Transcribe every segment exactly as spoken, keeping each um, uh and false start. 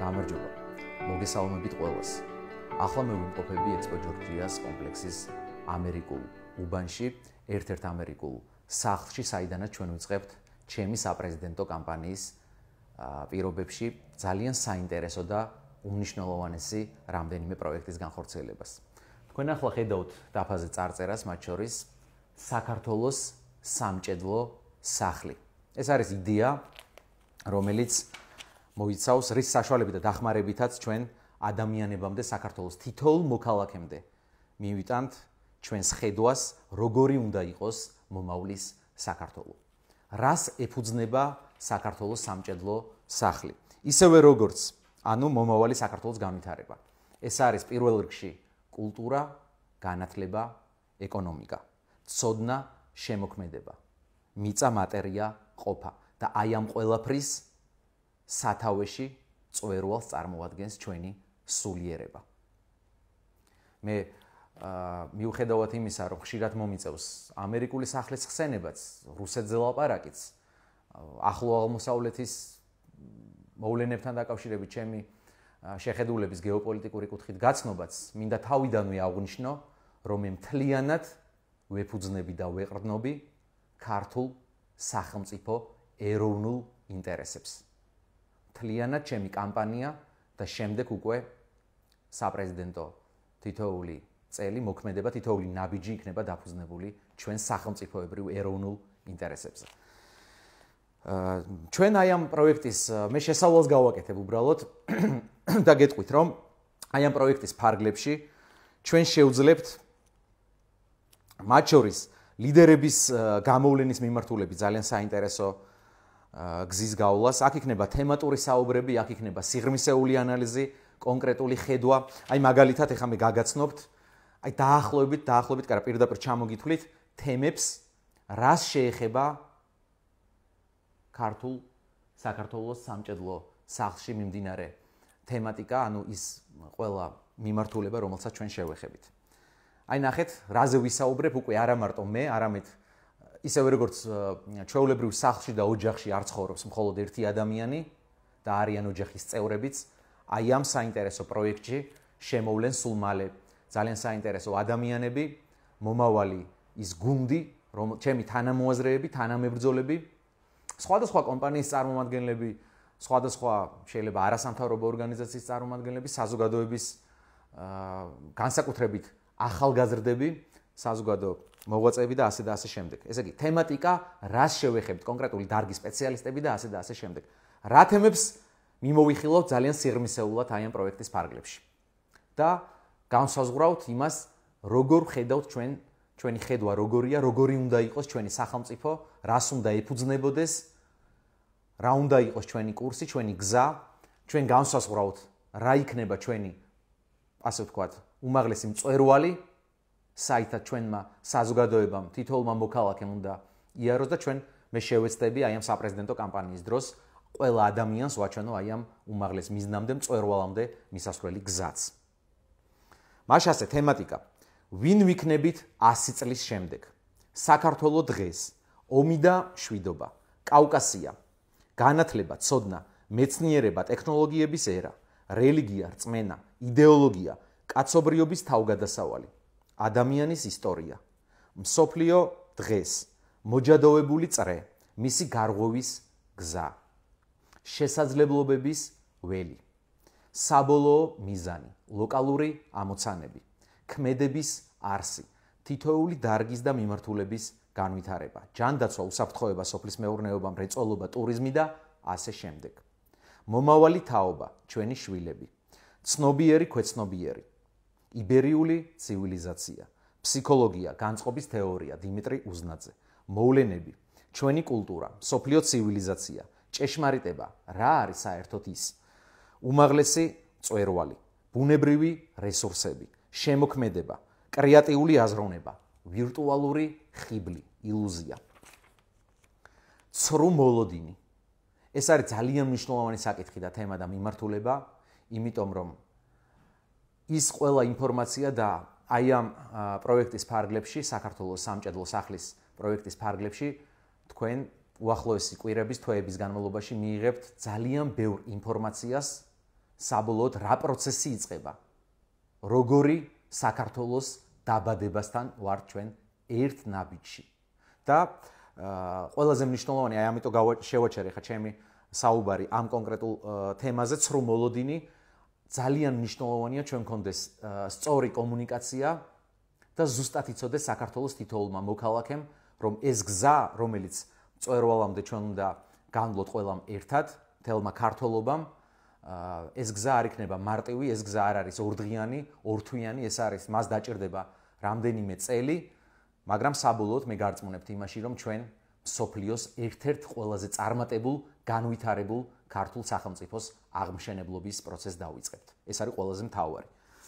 გამარჯობა. მოგესალმებით ყველას. ახლა მე ვიმყოფები ექსპო ჯორჯიას კომპლექსის ამერიკულ უბანში, ერთ-ერთ ამერიკულ სახლში, საიდანაც ჩვენ ვიწყებთ ჩემი საპრეზიდენტო კამპანიის პირობებში ძალიან საინტერესო და უმნიშვნელოვანესი რამდენიმე პროექტის განხორციელებას. თქვენ ახლა ხედავთ დაფაზე წარწერას, მათ შორის საქართველოს სამჭედლო სახლი. ეს არის იდეა, რომელიც მოიცავს რის საშუალებით და დახმარებითაც ჩვენ ადამიანებამდე საქართველოს თითოეულ მოქალაქემდე მივიტანთ ჩვენს ხედვას, როგორი უნდა იყოს მომავლის საქართველო. რას ეფუძნება საქართველოს სამჭედლო სახლი? ისევე როგორც, ანუ მომავალი საქართველოს განვითარება. ეს არის პირველ რიგში კულტურა, განათლება, ეკონომიკა, ცოდნა, შემოქმედება, მიწა, მატერია, ყოფა და აი ამ ყველაფრის სათავეში წვერვალს წარმოადგენს ჩვენი სულიერება. მე მიუხედავად იმისა, რომ ხშირად მომიწევს ამერიკული სახლის ხსენებაც, რუსეთზე ლაპარაკიც, ახლო აღმოსავლეთის მოვლენებთან დაკავშირებით ჩემი შეხედულების გეოპოლიტიკური კუთხით გაცნობაც, მინდა თავიდანვე აღვნიშნო, რომ მე მთლიანად ვეფუძნები და ვეყრდნობი ქართულ სახელმწიფო ეროვნულ ინტერესებს. მთლიანად ჩემი კამპანია და შემდეგ უკვე საპრეზიდენტო თითოეული წელი მოქმედება, თითოეული ნაბიჯი იქნება დაფუძნებული ჩვენ სახელმწიფოებრივ ეროვნულ ინტერესებზე. ჩვენ აი ამ პროექტის მე შესავალს გავაკეთებ უბრალოდ და გეტყვით, რომ აი ამ პროექტის ფარგლებში ჩვენ შევძლებთ მათ შორის ლიდერების გამოვლენის მიმართულებით ძალიან საინტერესო გზის გავლას. აქ იქნება თემატური საუბრები, აქ იქნება სიღრმისეული ანალიზი, კონკრეტული ხედვა. აი მაგალითად ეხლა მე გაგაცნობთ, აი დაახლოებით, დაახლოებით, კარა პირდაპირ ჩამოგითვლით თემებს, რას შეეხება ქართულ საქართველოს სამჭედლო სახლში მიმდინარე თემატიკა, ანუ ის ყველა მიმართულება, რომელსაც ჩვენ შევეხებით. აი ნახეთ, რაზე ვისაუბრებ, უკვე არა მარტო მე, არამედ ისევე როგორც ჩვეულებრივ სახლში და ოჯახში არ ცხოვრობს მხოლოდ ერთი ადამიანი და არიან ოჯახის წევრებიც, აი ამ საინტერესო პროექტში შემოვლენ სულ მალე ძალიან საინტერესო ადამიანები, მომავალი ის გუნდი, რომ ჩემი თანამოაზრეები, თანამებრძოლები, სხვადასხვა კომპანიის წარმომადგენლები, სხვადასხვა შეიძლება არასამთავრობო ორგანიზაციის წარმომადგენლები, საზოგადოების განსაკუთრებით ახალგაზრდები, საზოგადო მოღვაწეები და ასე და ასე შემდეგ. ესე იგი, თემატიკა, რას შევეხებთ, კონკრეტული დარგის სპეციალისტები და ასე და ასე შემდეგ. რა თემებს მიმოვიხილავთ ძალიან სიღრმისეულად აი ამ პროექტის ფარგლებში. და განსაზღვრავთ იმას, როგორ ხედავთ ჩვენ, ჩვენი ხედვა როგორია, როგორი უნდა იყოს ჩვენი სახელმწიფო, რას უნდა ეფუძნებოდეს, რა უნდა იყოს ჩვენი კურსი, ჩვენი გზა, ჩვენ განსაზღვრავთ, რა იქნება ჩვენი, ასე ვთქვათ, უმაღლესი მწვერვალი, საითად ჩვენმა საზოგადოებამ, თითოეულმა მოქალაქემ უნდა იაროს და ჩვენ მე შევეცდები აი ამ საპრეზიდენტო კამპანიის დროს ყველა ადამიანს ვაჩვენო აი ამ უმაღლეს მიზნამდე, მწვერვალამდე მისასვლელი გზაც. მაშასე თემატიკა. ვინ ვიქნებით ასი წლის შემდეგ? საქართველო დღეს, ომი და მშვიდობა, კავკასია, განათლება, ცოდნა, მეცნიერება, ტექნოლოგიების ერა, რელიგია, რწმენა, იდეოლოგია, კაცობრიობის თავგადასავალი, ადამიანის ისტორია, მსოფლიო დღეს, მოჯადოვებული წრე, მისი გარღვევის გზა, შესაძლებლობების ველი, საბოლოო მიზანი, ლოკალური ამოცანები, ქმედების არსი, თითოეული დარგის და მიმართულების განვითარება, ჯანდაცვა, უსაფრთხოება, სოფლის მეურნეობა, მრეწველობა, ტურიზმი და ასე შემდეგ. მომავალი თაობა, ჩვენი შვილები, ცნობიერი, ქვეცნობიერი, იბერიული ცივილიზაცია, ფსიქოლოგია, განწყობის თეორია, დიმიტრი უზნაძე, მოვლენები, ჩვენი კულტურა, სოფლიო ცივილიზაცია, ჭეშმარიტება, რა არის საერთოდ ის, უმაღლესი წვერვალი, ბუნებრივი რესურსები, შემოქმედება, კრეატიული აზროვნება, ვირტუალური ხიბლი, ილუზია, ცრუ მოლოდინი. ეს არის ძალიან მნიშვნელოვანი საკითხი და თემა და მიმართულება, იმიტომ რომ ის ყველა ინფორმაცია და აი ამ პროექტის ფარგლებში, საქართველოს სამჭედლო სახლის პროექტის ფარგლებში თქვენ უახლოესი კვირების, თვეების განმავლობაში მიიღებთ ძალიან ბევრ ინფორმაციას საბოლოოდ რა პროცესი იწყება. როგორი საქართველოს დაბადებასთან ვართ ჩვენ ერთ ნაბიჯში. და ყველაზე მნიშვნელოვანი, აი ამიტომ შევაჩერე ხა ჩემი საუბარი ამ კონკრეტულ თემაზე, ცრუ მოლოდინი, ძალიან მნიშვნელოვანია ჩვენ გქონდეს სწორი კომუნიკაცია და ზუსტად იცოდეს საქართველოს თითოეულმა მოქალაქემ, რომ ეს გზა, რომელიც მწვერვალამდე ჩვენ უნდა განვლოთ ყველამ ერთად, მთელმა ქართველობამ, ეს გზა არ იქნება მარტივი, ეს გზა არ არის ორდღიანი, ორთვიანი, ეს არის, მას დაჭირდება რამდენიმე წელი, მაგრამ საბოლოოდ მე გარწმუნებთ იმაში, რომ ჩვენ მსოფლიოს ერთ-ერთ ყველაზე წარმატებულ, განვითარებულ ქართულ სახელმწიფოს აღმშენებლობის პროცესს დავიწყებთ. ეს არის ყველაზე მთავარი.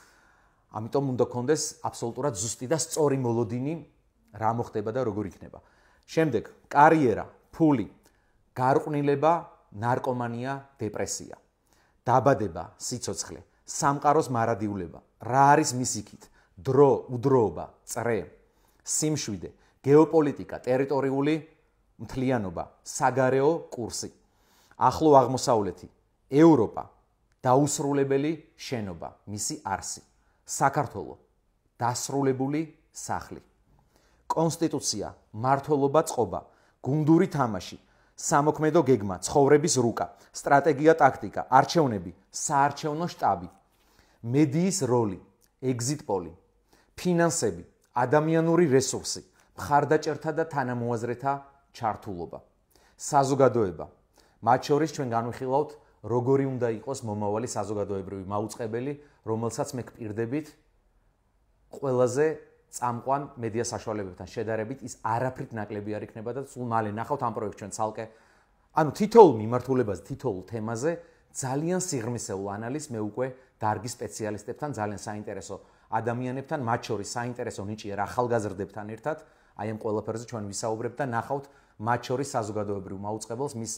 ამიტომ უნდა გქონდეს აბსოლუტურად ზუსტი და სწორი მოლოდინი, რა მოხდება და როგორ იქნება. შემდეგ, კარიერა, ფული, გარყვნილება, ნარკომანია, დეპრესია, დაბადება, სიცოცხლე, სამყაროს მარადიულება, რა არის მისი იქით, დრო, უდროობა, წრე, სიმშვიდე, გეოპოლიტიკა, ტერიტორიული მთლიანობა, საგარეო კურსი, ახლო აღმოსავლეთი, ევროპა, დაუსრულებელი შენობა, მისი არსი, საქართველო, დასრულებული სახლი, კონსტიტუცია, მართლობა, წყობა, გუნდური თამაში, სამოქმედო გეგმა, ცხოვრების რუკა, სტრატეგია, ტაქტიკა, არჩევნები, საარჩევნო შტაბი, მედიის როლი, ეგზიტ პოლი, ფინანსები, ადამიანური რესურსი, მხარდაჭერთა და თანამოაზრეთა ჩართულობა, საზოგადოება. მათ შორის ჩვენ განვიხილავთ, როგორი უნდა იყოს მომავალი საზოგადოებრივი მაუწყებელი, რომელსაც მე გპირდებით ყველაზე წამყვან მედია საშუალებებთან შედარებით ის არაფრით ნაკლები არ იქნება და სულ მალე ნახავთ ამ პროექტს ჩვენ ცალკე. ანუ თითოეულ მიმართულებაზე, თითოეულ თემაზე ძალიან სიღრმისეულ ანალიზს მე უკვე დარგის სპეციალისტებთან, ძალიან საინტერესო ადამიანებთან, მათ შორის საინტერესო ნიჭიერ ახალგაზრდებთან ერთად, აი ამ ყველაფერზე ჩვენ ვისაუბრებთ და ნახავთ მათ შორის საზოგადოებრივ მაუწყებელს, მის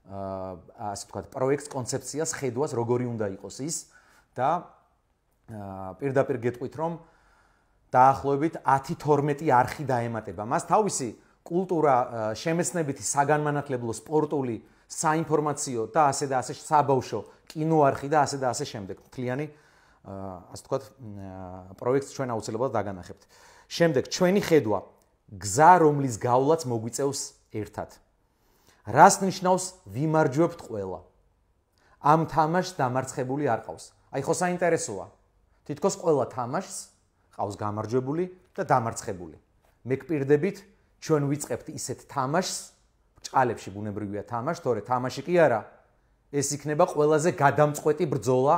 ასე ვთქვათ, პროექტს, კონცეფციას, ხედვას, როგორი უნდა იყოს ის და პირდაპირ გეტყვით, რომ დაახლოებით ათი თორმეტი არხი დაემატება. მას თავისი კულტურა, შემეცნებითი, საგანმანათლებლო, სპორტული, საინფორმაციო და ასე და ასე საბავშვო კინოარხი და ასე და ასე შემდეგ. მთლიანი ასე ვთქვათ, პროექტს ჩვენ აუცილებლად დაგანახებთ. შემდეგ ჩვენი ხედვა, გზა, რომლის გავლაც მოგვიწევს ერთად. რას ნიშნავს ვიმარჯვებთ ყველა? ამ თამაშს დამარცხებული არ ყავს. აი ხო საინტერესოა. თითქოს ყველა თამაშს ყავს გამარჯვებული და დამარცხებული. მე გპირდებით, ჩვენ ვიწყებთ ისეთ თამაშს, ჭალებში ბუნებრივია თამაში, თორე თამაში კი არა. ეს იქნება ყველაზე გადამწყვეტი ბრძოლა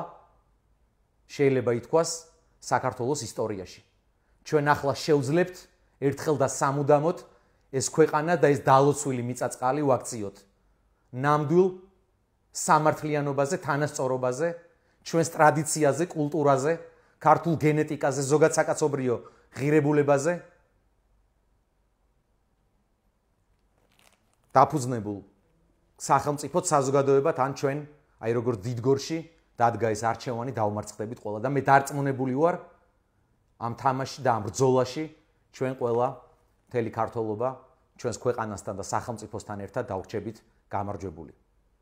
შეიძლება ითქვას საქართველოს ისტორიაში. ჩვენ ახლა შევძლებთ ერთხელ და სამუდამოდ ეს ქვეყანა და ეს დალოცვილი მიწაწყალი ვაქციოთ. ნამდვილ სამართლიანობაზე, თანასწორობაზე, ჩვენს ტრადიციაზე, კულტურაზე, ქართულ გენეტიკაზე, ზოგად საკაცობრიო ღირებულებაზე დაფუძნებულ სახელმწიფოთ, საზოგადოებად, ან ჩვენ, აი როგორ დიდგორში დადგა ეს არჩევანი, დავმარცხდებით ყველა და მე დარწმუნებული ვარ ამ თამაში და ამ ბრძოლაში ჩვენ ყველა მთელი ქართველობა ჩვენს ქვეყანასთან და სახელმწიფოსთან ერთად დავრჩებით გამარჯვებული.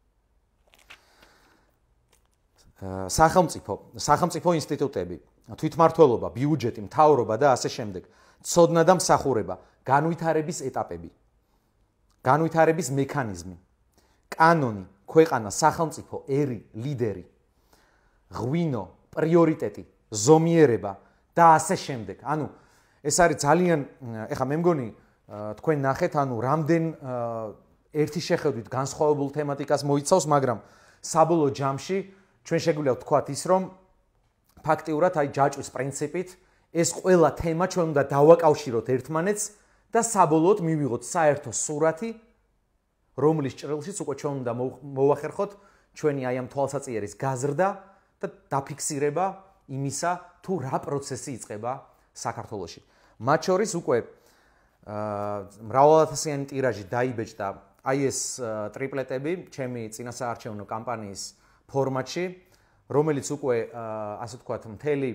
სახელმწიფო, სახელმწიფო ინსტიტუტები, თვითმმართველობა, ბიუჯეტი, მთავრობა და ასე შემდეგ, ცოდნა და მსახურება, განვითარების ეტაპები, განვითარების მექანიზმი, კანონი, ქვეყანა, სახელმწიფო, ერი, ლიდერი, ღვინო, პრიორიტეტი, ზომიერება და ასე შემდეგ. ანუ ეს არის ძალიან, ეხლა მე მგონი თქვენ ნახეთ, ანუ რამდენ ერთი შეხედვით განსხვავებულ თემატიკას მოიცავს, მაგრამ საბოლოო ჯამში ჩვენ შეგვიძლია ვთქვათ ის, რომ ფაქტიურად აი ჯაჭვის პრინციპით ეს ყველა თემა ჩვენ უნდა დავაკავშიროთ ერთმანეთს და საბოლოოდ მივიღოთ საერთო სურათი, რომლის ჭრილშიც უკვე ჩვენ უნდა მოვახერხოთ ჩვენი აი ამ თვალსაწიერის გაზრდა და დაფიქსირება იმისა, თუ რა პროცესი იწყება საქართველოში. მათ შორის უკვე მრავალათასიანი ტირაჟი დაიბეჭდა აი ეს ტრიპლეტები ჩემი წინასაარჩევნო კამპანიის ფორმატში, რომელიც უკვე ასე ვთქვათ, მთელი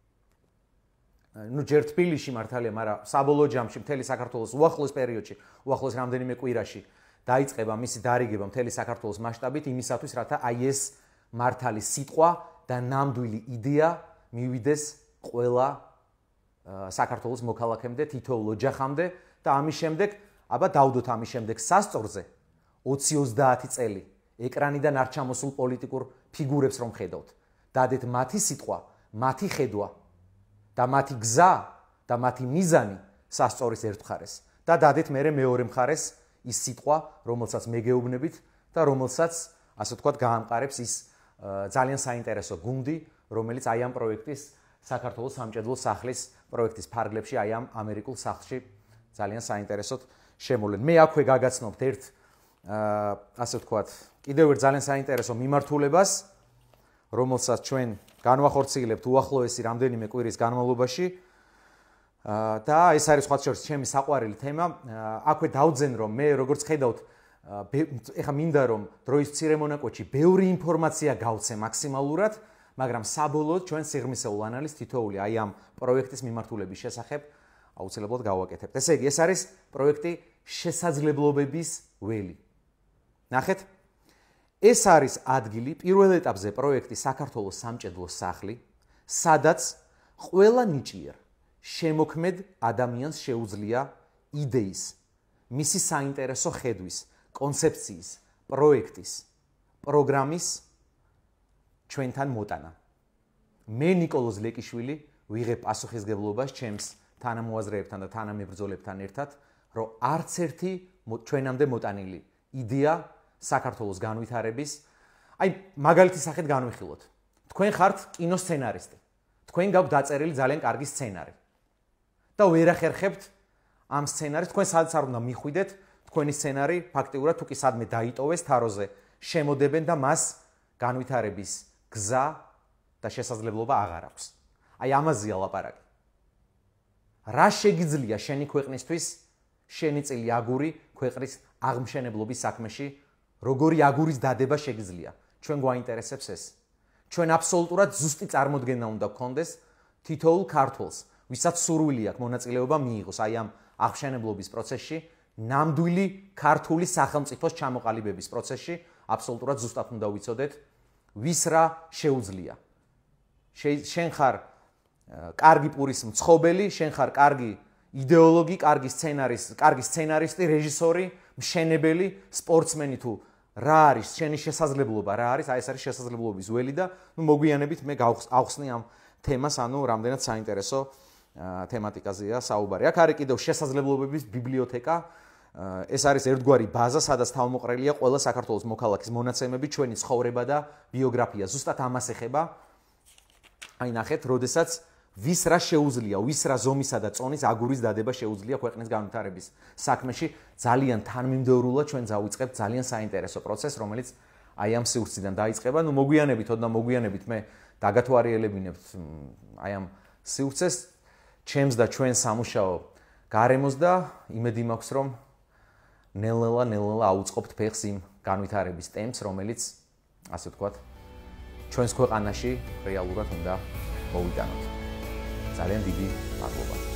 ნუ ჯერ თბილისში მართალია, მაგრამ საბოლოო ჯამში მთელი საქართველოს უახლოეს პერიოდში, უახლოეს რამდენიმე კვირაში დაიწყება მისი დარიგება მთელი საქართველოს მასშტაბით იმისათვის, რათა აი ეს მართალი სიტყვა და ნამდვილი იდეა მივიდეს ყველა საქართველოს მოქალაქემდე, თითოეულ ოჯახამდე და ამის შემდეგ, აბა დავდოთ ამის შემდეგ სასწორზე ოცი ოცდაათი წელი ეკრანიდან არ ჩამოსულ პოლიტიკურ ფიგურებს რომ ხედავთ. დადეთ მათი სიტყვა, მათი ხედვა და მათი გზა და მათი მიზანი სასწორის ერთ მხარეს და დადეთ მერე მეორე მხარეს ის სიტყვა, რომელსაც მეგეუბნებით და რომელსაც, ასე ვთქვათ, გაამყარებს ის ძალიან საინტერესო გუნდი, რომელიც აი ამ პროექტის საქართველოს სამჭედლო სახლის პროექტის ფარგლებში აი ამ ამერიკულ სახლში ძალიან საინტერესოდ შემოვლენ. მე აქვე გაგაცნობთ ერთ ასე ვთქვათ, კიდევ ერთ ძალიან საინტერესო მიმართულებას, რომელსაც ჩვენ განვახორციელებთ უახლოესი რამდენიმე კვირის განმავლობაში. და ეს არის სხვა შორის ჩემი საყვარელი თემა. აქვე დავძენ რომ მე როგორც ხედავთ, ეხა მინდა რომ დროის მცირე მონაკვეთში ბევრი ინფორმაცია გავცე მაქსიმალურად, მაგრამ საბოლოოდ ჩვენ სიღრმისეულ ანალიზს თითოეული აი ამ პროექტის მიმართულების შესახებ აუცილებლად გავაკეთებთ. ესე იგი, ეს არის პროექტი შესაძლებლობების ველი. ნახეთ, ეს არის ადგილი პირველ ეტაპზე პროექტი საქართველოს სამჭედლო სახლი, სადაც ყველა ნიჭიერ შემოქმედ ადამიანს შეუძლია იდეის, მისი საინტერესო ხედვის, კონცეფციის, პროექტის, პროგრამის ჩვენთან მოტანა. მე ნიკოლოზ ლეკიშვილი ვიღებ პასუხისგებლობას ჩემს თანამოაზრეებთან და თანამებრძოლებთან ერთად, რომ არც ერთი ჩვენამდე მოტანილი იდეა საქართველოს განვითარების, აი მაგალითის სახით განვიხილოთ. თქვენ ხართ კინოსცენარისტი. თქვენ გაქვთ დაწერილი ძალიან კარგი სცენარი. და ვერ ახერხებთ ამ სცენარის, თქვენ სადაც არ უნდა მიხვიდეთ, თქვენი სცენარი ფაქტიურად თუ კი სადმე დაიტოვეს თაროზე, შემოდებენ და მას განვითარების გზა და შესაძლებლობა აღარ აქვს. აი ამაზეა ლაპარაკი. რა შეგიძლია შენი ქვეყნისთვის, შენი წილი აგური ქვეყნის აღმშენებლობის საქმეში, როგორი აგურის დადება შეგიძლია? ჩვენ გვაინტერესებს ეს. ჩვენ აბსოლუტურად ზუსტი წარმოდგენა უნდა გქონდეს თითოეულ ქართველს, ვისაც სურვილი აქვს მონაწილეობა მიიღოს აი ამ აღმშენებლობის პროცესში, ნამდვილი ქართული სახელმწიფოს ჩამოყალიბების პროცესში, აბსოლუტურად ზუსტად უნდა ვიცოდეთ, ვის რა შეუძლია. შენ ხარ კარგი პურის მცხოველი, შენ ხარ კარგი იდეოლოგი, კარგი სცენარისტი, კარგი სცენარისტი, რეჟისორი, მშენებელი, სპორტსმენი თუ რა არის შენი შესაძლებლობა, რა არის, აი ეს არის შესაძლებლობის ველი და ნუ მოგვიანებით მე გავხსნი ამ თემას, ანუ რამდენად საინტერესო თემატიკაზეა საუბარი. აქ არის კიდევ შესაძლებლობების ბიბლიოთეკა. ეს არის ერთგვარი ბაზა, სადაც თავმოყრილია ყველა საქართველოს მოქალაქის მონაცემები, ჩვენი ცხოვრება და ბიოგრაფია. ზუსტად ამას ეხება. აი ნახეთ, როდესაც ვის რა შეუძლია, ვის რა ზომისა და წონის აგურის დადება შეუძლია ქვეყნის განვითარების საქმეში, ძალიან თანმიმდევრულად ჩვენ დავიწყებთ ძალიან საინტერესო პროცესს, რომელიც აი ამ სივრციდან დაიწყება. ნუ მოგვიანებით, ოდნა მოგვიანებით მე დაგათვალიერებინებთ აი ამ სივრცეს, ჩემს და ჩვენ სამუშაო გარემოს და იმედი მაქვს, რომ ნელ-ნელა, ნელ-ნელა აუწყობთ ფეხს იმ განვითარების ტემპს, რომელიც, ასე ვთქვათ, ჩვენს ქვეყანაში რეალურად უნდა მოვიტანოთ. ძალიან დიდი მადლობა.